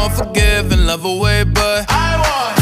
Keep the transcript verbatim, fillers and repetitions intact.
gon' forgive and love away, but I want